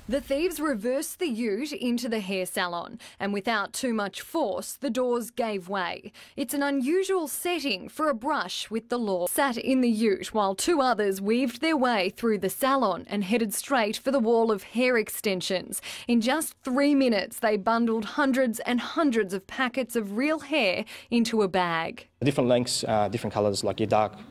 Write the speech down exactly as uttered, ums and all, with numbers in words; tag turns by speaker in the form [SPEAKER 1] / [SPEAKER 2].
[SPEAKER 1] The thieves reversed the ute into the hair salon, and without too much force, the doors gave way. It's an unusual setting for a brush with the law. Sat in the ute while two others weaved their way through the salon and headed straight for the wall of hair extensions. In just three minutes, they bundled hundreds and hundreds of packets of real hair into a bag.
[SPEAKER 2] Different lengths, uh, different colours, like your dark